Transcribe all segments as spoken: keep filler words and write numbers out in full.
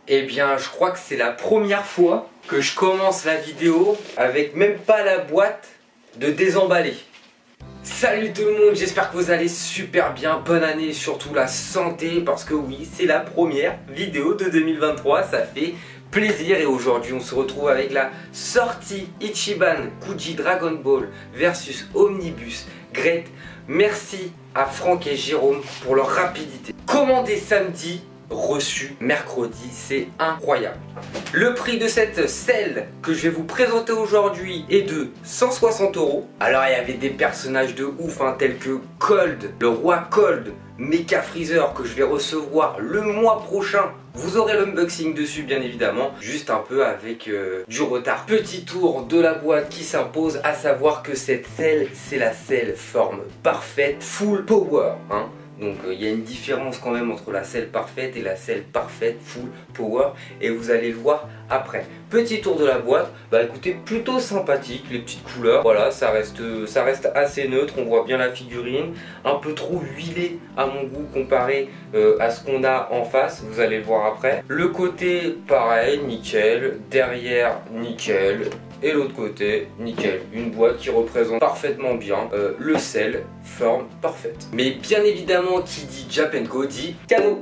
Eh bien, je crois que c'est la première fois que je commence la vidéo avec même pas la boîte de désemballer. Salut tout le monde, j'espère que vous allez super bien, bonne année et surtout la santé, parce que oui, c'est la première vidéo de deux mille vingt-trois, ça fait plaisir. Et aujourd'hui on se retrouve avec la sortie Ichiban Kuji Dragon Ball versus Omnibus Great. Merci à Franck et Jérôme pour leur rapidité. Commandé samedi, reçu mercredi, c'est incroyable. Le prix de cette selle que je vais vous présenter aujourd'hui est de cent soixante euros. Alors il y avait des personnages de ouf hein, tels que Cold, le roi Cold, Mecha Freezer que je vais recevoir le mois prochain. Vous aurez l'unboxing dessus bien évidemment, juste un peu avec euh, du retard. Petit tour de la boîte qui s'impose, à savoir que cette selle, c'est la selle forme parfaite, full power hein. Donc il euh, y a une différence quand même entre la selle parfaite et la selle parfaite full power, et vous allez le voir après. Petit tour de la boîte, bah écoutez, plutôt sympathique, les petites couleurs, voilà, ça reste, ça reste assez neutre, on voit bien la figurine, un peu trop huilé à mon goût comparé euh, à ce qu'on a en face, vous allez le voir après. Le côté pareil, nickel, derrière nickel. Et l'autre côté, nickel, une boîte qui représente parfaitement bien euh, le sel, forme parfaite. Mais bien évidemment, qui dit Japenko dit cadeau.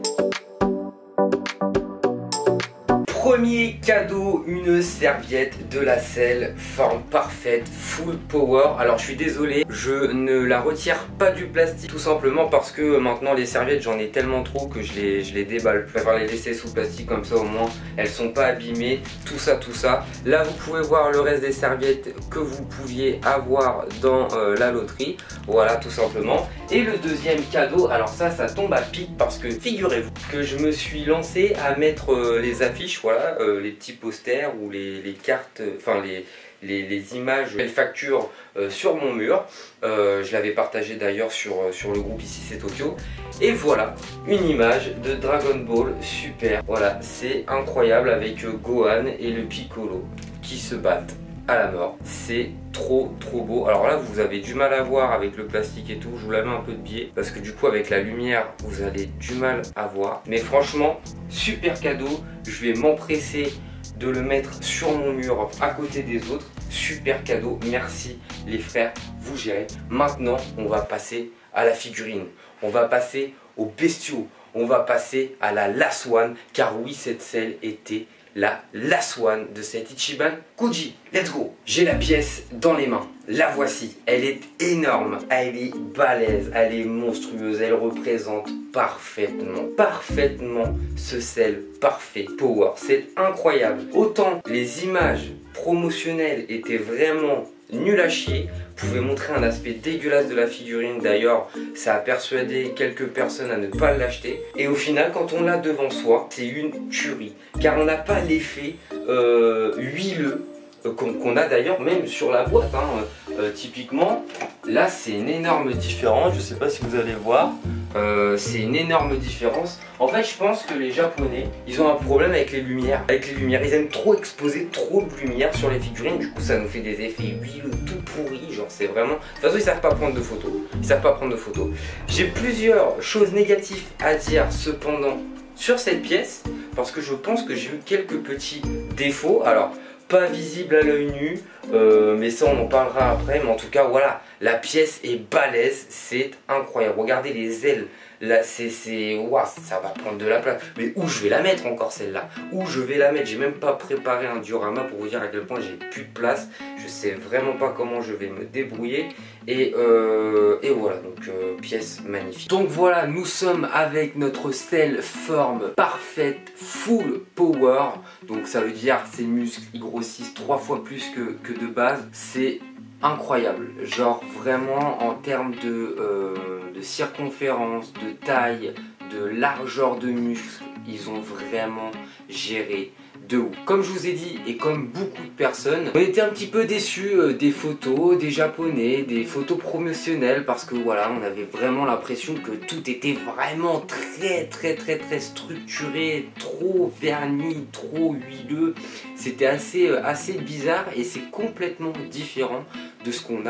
Premier cadeau, une serviette de la selle, forme parfaite, full power. Alors je suis désolé, je ne la retire pas du plastique, tout simplement parce que maintenant les serviettes j'en ai tellement trop que je les, je les déballe. Je préfère les laisser sous plastique, comme ça au moins elles sont pas abîmées, tout ça tout ça. Là vous pouvez voir le reste des serviettes que vous pouviez avoir dans euh, la loterie, voilà tout simplement. Et le deuxième cadeau, alors ça ça tombe à pic parce que figurez-vous que je me suis lancé à mettre euh, les affiches, voilà. Euh, les petits posters ou les, les cartes, enfin les, les, les images, les factures euh, sur mon mur. Euh, je l'avais partagé d'ailleurs sur, sur le groupe Ici c'est Tokyo. Et voilà, une image de Dragon Ball, super. Voilà, c'est incroyable avec euh, Gohan et le Piccolo qui se battent à la mort. C'est trop trop beau. Alors là vous avez du mal à voir avec le plastique et tout, je vous la mets un peu de biais parce que du coup avec la lumière vous avez du mal à voir, mais franchement super cadeau. Je vais m'empresser de le mettre sur mon mur à côté des autres. Super cadeau, merci les frères, vous gérez. Maintenant on va passer à la figurine, on va passer aux bestiaux, on va passer à la last one, car oui cette selle était la last one de cette Ichiban Kuji. Let's go. J'ai la pièce dans les mains, la voici, elle est énorme, elle est balèze, elle est monstrueuse, elle représente parfaitement, parfaitement ce sel parfait power, c'est incroyable. Autant les images promotionnelles étaient vraiment nul à chier, pouvait montrer un aspect dégueulasse de la figurine, d'ailleurs ça a persuadé quelques personnes à ne pas l'acheter, et au final quand on l'a devant soi c'est une tuerie, car on n'a pas l'effet euh, huileux euh, qu'on qu'on a d'ailleurs même sur la boîte hein. euh, typiquement là c'est une énorme différence, je sais pas si vous allez voir. Euh, c'est une énorme différence. En fait je pense que les japonais ils ont un problème avec les lumières avec les lumières, ils aiment trop exposer trop de lumière sur les figurines, du coup ça nous fait des effets huileux tout pourris, genre c'est vraiment, de toute façon ils savent pas prendre de photos, ils savent pas prendre de photos. J'ai plusieurs choses négatives à dire cependant sur cette pièce, parce que je pense que j'ai eu quelques petits défauts. Alors pas visible à l'œil nu, euh, mais ça on en parlera après, mais en tout cas voilà, la pièce est balèze, c'est incroyable. Regardez les ailes, là c'est, waouh, ça va prendre de la place. Mais où je vais la mettre encore celle-là, où je vais la mettre, j'ai même pas préparé un diorama pour vous dire à quel point j'ai plus de place, je sais vraiment pas comment je vais me débrouiller. Et, euh, et voilà, donc euh, pièce magnifique. Donc voilà, nous sommes avec notre selle forme parfaite, full power. Donc ça veut dire ses muscles ils grossissent trois fois plus que, que de base. C'est incroyable, genre vraiment en termes de, euh, de circonférence, de taille, de largeur de muscles, ils ont vraiment géré de ouf. Comme je vous ai dit, et comme beaucoup de personnes, on était un petit peu déçus euh, des photos des japonais, des photos promotionnelles, parce que voilà, on avait vraiment l'impression que tout était vraiment très très très très structuré, trop verni, trop huileux. C'était assez, euh, assez bizarre, et c'est complètement différent de ce qu'on a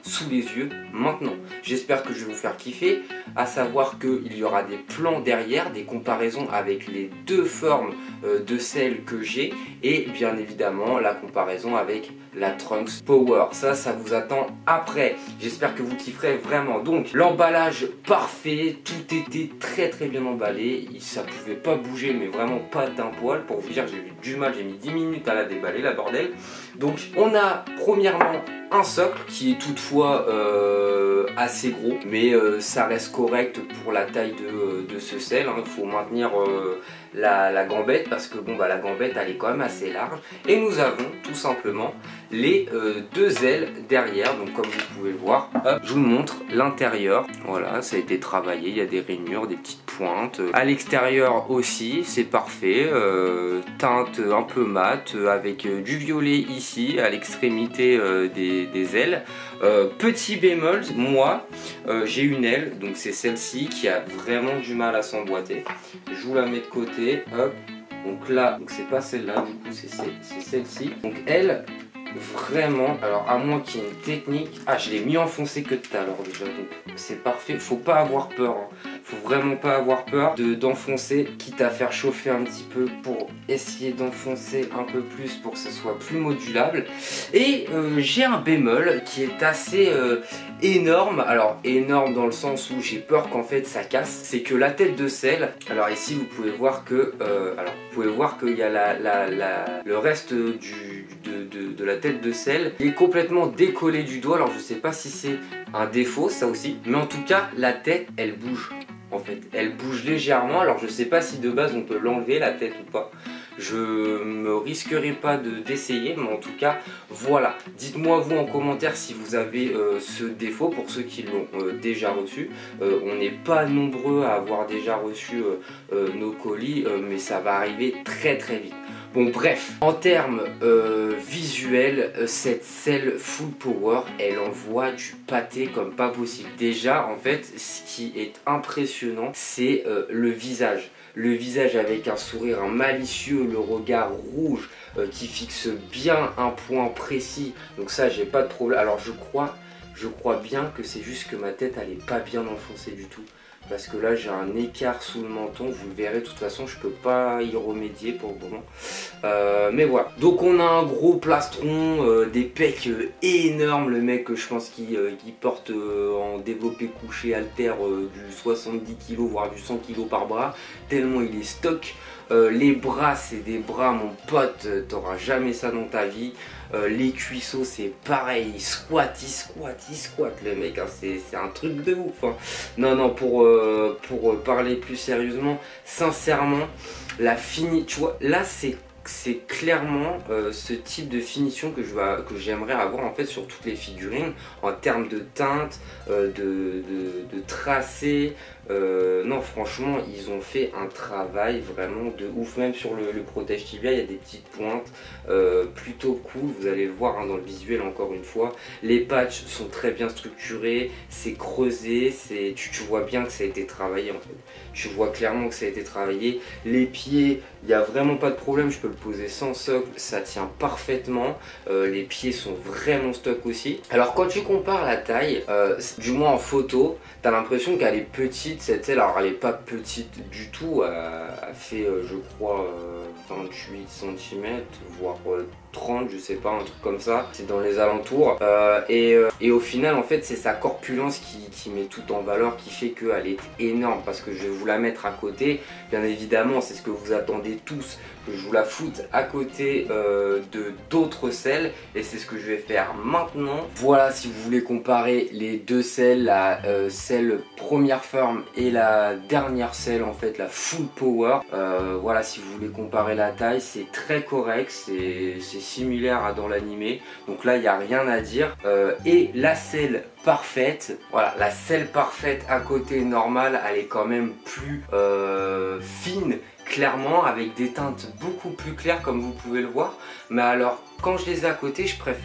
sous les yeux maintenant. J'espère que je vais vous faire kiffer, à savoir qu'il y aura des plans derrière, des comparaisons avec les deux formes euh, de sel que j'ai et bien évidemment la comparaison avec la Trunks Power. Ça, ça vous attend après. J'espère que vous kifferez vraiment. Donc, l'emballage parfait, tout était très très bien emballé. Ça pouvait pas bouger, mais vraiment pas d'un poil. Pour vous dire, j'ai eu du mal, j'ai mis dix minutes à la déballer, la bordel. Donc, on a premièrement un socle qui est toutefois euh, assez gros, mais euh, ça reste correct pour la taille de, de ce sel. Il hein. faut maintenir euh, la, la gambette parce que bon bah la gambette elle est quand même assez large. Et nous avons tout simplement les euh, deux ailes derrière. Donc comme vous pouvez le voir, hop, je vous montre l'intérieur. Voilà, ça a été travaillé. Il y a des rainures, des petites pointes. À l'extérieur aussi, c'est parfait. Euh, teinte un peu mat avec euh, du violet ici à l'extrémité euh, des, des ailes. Euh, petit bémol, moi euh, j'ai une aile, donc c'est celle-ci qui a vraiment du mal à s'emboîter. Je vous la mets de côté, hop. Donc là, donc c'est pas celle-là, du coup c'est celle-ci. Donc elle, vraiment, alors à moins qu'il y ait une technique. Ah, je l'ai mis enfoncé que tout à l'heure déjà, donc c'est parfait. Faut pas avoir peur, hein. Faut vraiment pas avoir peur de d'enfoncer, quitte à faire chauffer un petit peu pour essayer d'enfoncer un peu plus pour que ce soit plus modulable. Et euh, j'ai un bémol qui est assez euh, énorme. Alors énorme dans le sens où j'ai peur qu'en fait ça casse. C'est que la tête de sel. Alors ici vous pouvez voir que, euh, alors vous pouvez voir qu'il y a la, la, la, le reste du de, de, de la tête de sel qui est complètement décollé du doigt. Alors je sais pas si c'est un défaut ça aussi, mais en tout cas la tête elle bouge. En fait, elle bouge légèrement. Alors je sais pas si de base on peut l'enlever la tête ou pas. Je me risquerai pas de d'essayer, mais en tout cas voilà. Dites-moi vous en commentaire si vous avez euh, ce défaut pour ceux qui l'ont euh, déjà reçu. Euh, on n'est pas nombreux à avoir déjà reçu euh, euh, nos colis, euh, mais ça va arriver très très vite. Bon bref, en termes euh, visuels, euh, cette selle Full Power, elle envoie du pâté comme pas possible. Déjà, en fait, ce qui est impressionnant, c'est euh, le visage. Le visage avec un sourire un malicieux, le regard rouge euh, qui fixe bien un point précis. Donc ça, j'ai pas de problème. Alors je crois, je crois bien que c'est juste que ma tête, elle est pas bien enfoncée du tout. Parce que là j'ai un écart sous le menton, vous le verrez, de toute façon je peux pas y remédier pour le moment. Euh, mais voilà, donc on a un gros plastron, euh, des pecs euh, énormes, le mec je pense qui euh, porte euh, en développé couché halter euh, du soixante-dix kilos voire du cent kilos par bras, tellement il est stock. Euh, les bras c'est des bras mon pote, t'auras jamais ça dans ta vie. Euh, les cuisseaux c'est pareil, il squatte, il squatte, il squatte le mec, hein. C'est un truc de ouf hein. Non non, pour, euh, pour parler plus sérieusement, sincèrement la fini, tu vois, là c'est c'est clairement euh, ce type de finition que je vais, que j'aimerais avoir en fait sur toutes les figurines en termes de teinte, euh, de, de, de tracé. Euh, non franchement ils ont fait un travail vraiment de ouf. Même sur le, le protège tibia il y a des petites pointes euh, plutôt cool, vous allez le voir hein, dans le visuel encore une fois. Les patchs sont très bien structurés, c'est creusé, c'est tu, tu vois bien que ça a été travaillé en fait. Tu vois clairement que ça a été travaillé. Les pieds, il n'y a vraiment pas de problème, je peux le poser sans socle, ça tient parfaitement. Euh, les pieds sont vraiment stock aussi. Alors quand tu compares la taille, euh, du moins en photo, tu as l'impression qu'elle est petite cette aile. Alors elle n'est pas petite du tout, elle, elle fait euh, je crois euh, vingt-huit centimètres voire euh, trente, je sais pas, un truc comme ça, c'est dans les alentours. Euh, et, euh, et au final en fait c'est sa corpulence qui, qui met tout en valeur, qui fait qu'elle est énorme. Parce que je vais vous la mettre à côté, bien évidemment c'est ce que vous attendez tous, que je vous la foute à côté euh, de d'autres selles, et c'est ce que je vais faire maintenant. Voilà, si vous voulez comparer les deux selles, la euh, selle première forme et la dernière selle en fait, la Full Power, euh, voilà, si vous voulez comparer la taille, c'est très correct, c'est similaire à dans l'animé, donc là il n'y a rien à dire. Euh, et la selle parfaite, voilà, la selle parfaite à côté normale, elle est quand même plus euh, fine, clairement, avec des teintes beaucoup plus claires comme vous pouvez le voir. Mais alors quand je les ai à côté, je préfère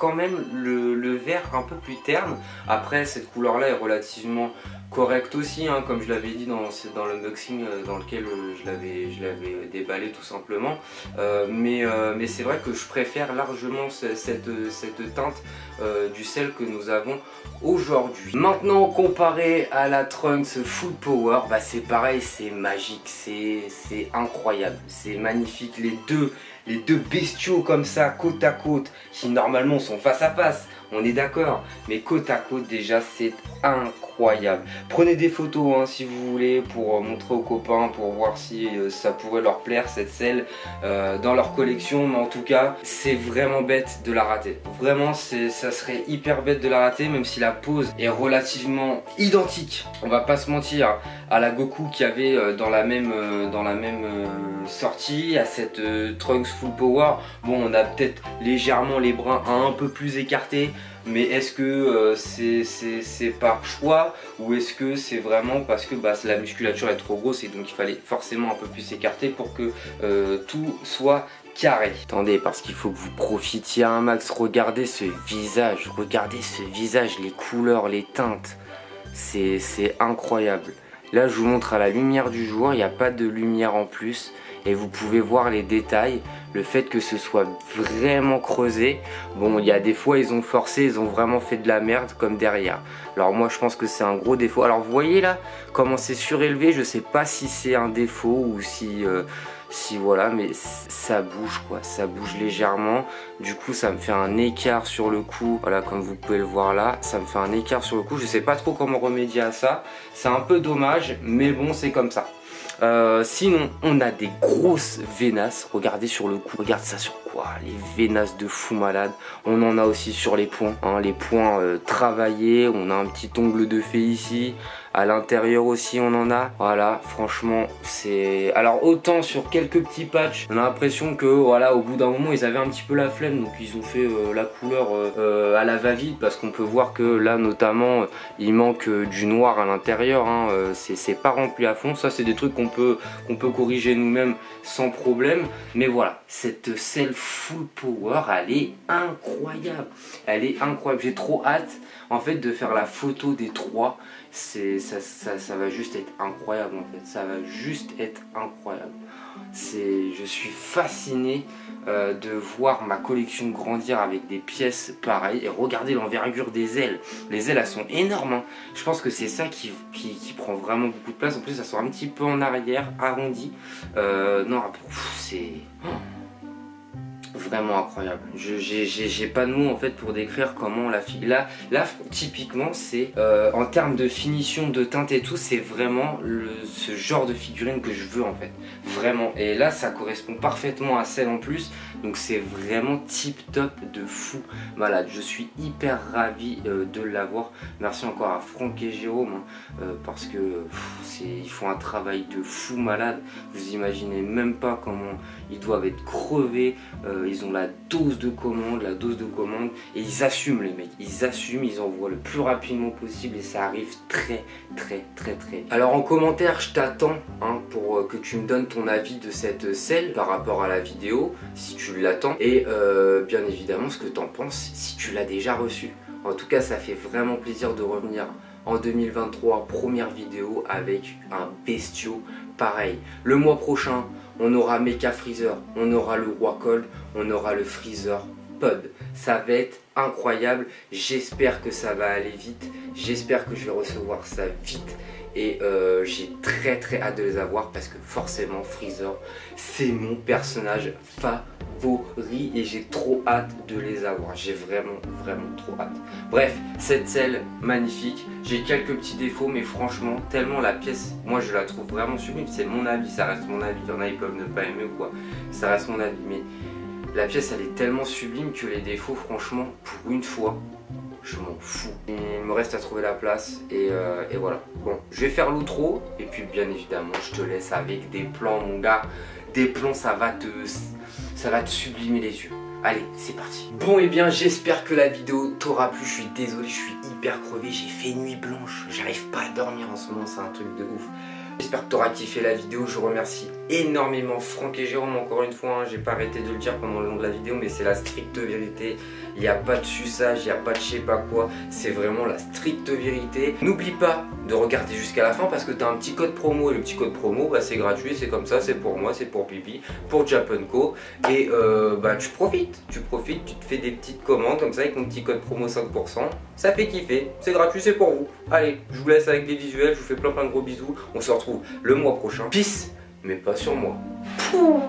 quand même le, le vert un peu plus terne. Après cette couleur là est relativement correcte aussi, hein, comme je l'avais dit dans, dans l'unboxing dans lequel je l'avais je l'avais déballé tout simplement. Euh, mais euh, mais c'est vrai que je préfère largement cette, cette teinte euh, du sel que nous avons aujourd'hui. Maintenant, comparé à la Trunks Full Power, bah c'est pareil, c'est magique, c'est incroyable, c'est magnifique. Les deux, les deux bestiaux comme ça, côte à côte, qui normalement sont face à face, on est d'accord, mais côte à côte déjà c'est incroyable. Prenez des photos hein, si vous voulez pour euh, montrer aux copains, pour voir si euh, ça pourrait leur plaire cette selle euh, dans leur collection, mais en tout cas c'est vraiment bête de la rater. Vraiment ça serait hyper bête de la rater, même si la pose est relativement identique, on va pas se mentir, à la Goku qu'il y avait euh, dans la même, euh, dans la même euh, sortie, à cette euh, Trunks Full Power. Bon, on a peut-être légèrement les brins un peu plus écartés, mais est-ce que euh, c'est par choix ou est-ce que c'est vraiment parce que bah, la musculature est trop grosse et donc il fallait forcément un peu plus écarter pour que euh, tout soit carré. Attendez, parce qu'il faut que vous profitiez un max. Regardez ce visage, regardez ce visage, les couleurs, les teintes, c'est incroyable. Là je vous montre à la lumière du jour, il n'y a pas de lumière en plus et vous pouvez voir les détails, le fait que ce soit vraiment creusé. Bon, il y a des fois ils ont forcé, ils ont vraiment fait de la merde comme derrière. Alors moi je pense que c'est un gros défaut. Alors vous voyez là comment c'est surélevé, je sais pas si c'est un défaut ou si... Euh, si voilà, mais ça bouge quoi, ça bouge légèrement, du coup ça me fait un écart sur le cou, voilà comme vous pouvez le voir là, ça me fait un écart sur le cou, je sais pas trop comment remédier à ça, c'est un peu dommage, mais bon c'est comme ça. Euh, sinon on a des grosses vénasses, regardez sur le cou, regarde ça sur quoi, les vénasses de fou malade. On en a aussi sur les poings, hein, les poings euh, travaillés, on a un petit ongle de fée ici, à l'intérieur aussi on en a, voilà franchement c'est... Alors autant sur quelques petits patchs, on a l'impression que voilà au bout d'un moment ils avaient un petit peu la flemme, donc ils ont fait euh, la couleur euh, à la va-vite, parce qu'on peut voir que là notamment il manque euh, du noir à l'intérieur, hein, euh, c'est pas rempli à fond, ça c'est des trucs qu'on peut, qu'on peut corriger nous-mêmes sans problème, mais voilà, cette selle Full Power elle est incroyable, elle est incroyable, j'ai trop hâte en fait de faire la photo des trois. C'est ça, ça, ça va juste être incroyable en fait, ça va juste être incroyable. C'est, je suis fasciné euh, de voir ma collection grandir avec des pièces pareilles. Et regardez l'envergure des ailes, les ailes elles sont énormes, hein. Je pense que c'est ça qui, qui, qui prend vraiment beaucoup de place. En plus elles sont un petit peu en arrière, arrondies. euh, Non, c'est... vraiment incroyable. J'ai pas de mots en fait pour décrire comment la fille... Là, là typiquement, c'est euh, en termes de finition, de teinte et tout, c'est vraiment le, ce genre de figurine que je veux en fait. Vraiment. Et là, ça correspond parfaitement à celle en plus. Donc c'est vraiment tip top de fou malade. Je suis hyper ravi euh, de l'avoir. Merci encore à Franck et Jérôme hein, euh, parce que pff, ils font un travail de fou malade. Vous imaginez même pas comment ils doivent être crevés. Euh, ils ont la dose de commande, la dose de commande et ils assument les mecs. Ils assument, ils envoient le plus rapidement possible et ça arrive très très très très vite. Alors en commentaire, je t'attends hein, pour euh, que tu me donnes ton avis de cette selle par rapport à la vidéo, si tu l'attends, et euh, bien évidemment ce que tu en penses si tu l'as déjà reçu. En tout cas ça fait vraiment plaisir de revenir en deux mille vingt-trois, première vidéo avec un bestiau pareil. Le mois prochain on aura Mecha Freezer, on aura le Roi Cold, on aura le Freezer Pod. Ça va être incroyable, j'espère que ça va aller vite, j'espère que je vais recevoir ça vite. Et euh, j'ai très très hâte de les avoir parce que forcément Freezer c'est mon personnage favori et j'ai trop hâte de les avoir. J'ai vraiment vraiment trop hâte. Bref, cette selle magnifique. J'ai quelques petits défauts mais franchement tellement la pièce, moi je la trouve vraiment sublime. C'est mon avis, ça reste mon avis. Il y en a ils peuvent ne pas aimer ou quoi. Ça reste mon avis mais la pièce elle est tellement sublime que les défauts franchement pour une fois je m'en fous. Il me reste à trouver la place et, euh, et voilà. Bon, je vais faire l'outro et puis bien évidemment je te laisse avec des plans mon gars. Des plans ça va te, ça va te sublimer les yeux. Allez, c'est parti. Bon et eh bien j'espère que la vidéo t'aura plu. Je suis désolé, je suis hyper crevé. J'ai fait nuit blanche. J'arrive pas à dormir en ce moment, c'est un truc de ouf. J'espère que tu auras kiffé la vidéo. Je remercie énormément Franck et Jérôme encore une fois. Hein, j'ai pas arrêté de le dire pendant le long de la vidéo, mais c'est la stricte vérité. Il n'y a pas de suçage, il n'y a pas de je sais pas quoi. C'est vraiment la stricte vérité. N'oublie pas de regarder jusqu'à la fin parce que tu as un petit code promo. Et le petit code promo, bah, c'est gratuit, c'est comme ça, c'est pour moi, c'est pour Pipi, pour Japanco. Et euh, bah, tu profites, tu profites, tu te fais des petites commandes comme ça avec mon petit code promo cinq pour cent. Ça fait kiffer, c'est gratuit, c'est pour vous. Allez, je vous laisse avec des visuels, je vous fais plein plein de gros bisous. On se retrouve le mois prochain. Peace, mais pas sur moi. Pouh.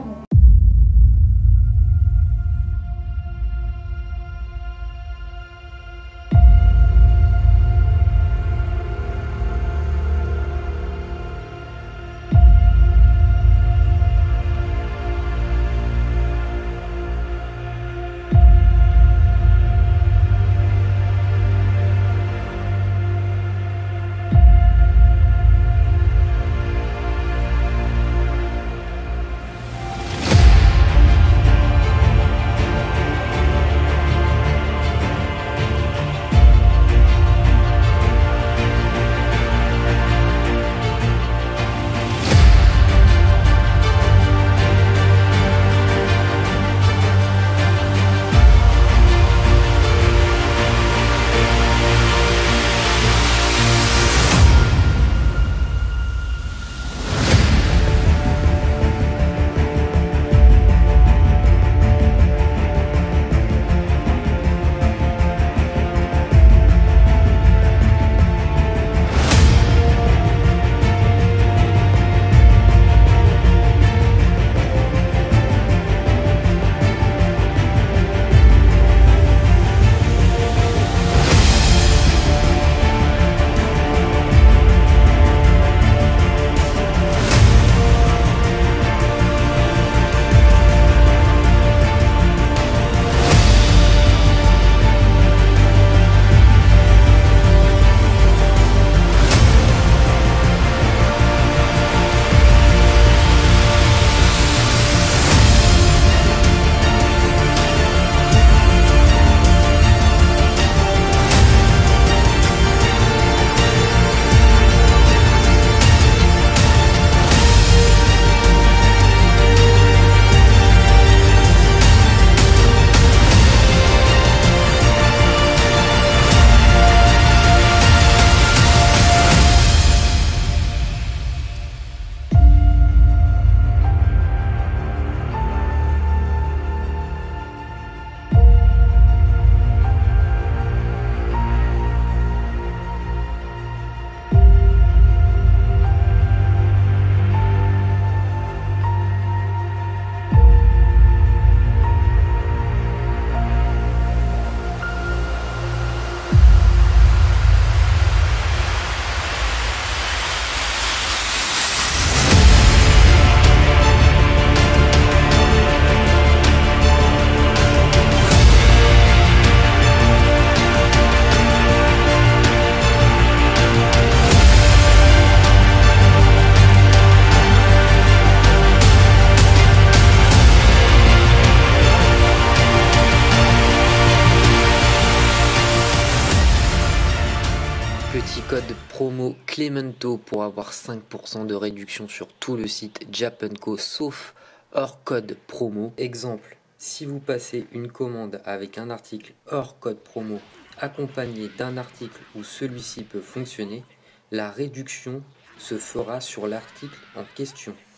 Petit code promo Clemento pour avoir cinq pour cent de réduction sur tout le site Japanco sauf hors code promo. Exemple, si vous passez une commande avec un article hors code promo accompagné d'un article où celui-ci peut fonctionner, la réduction se fera sur l'article en question.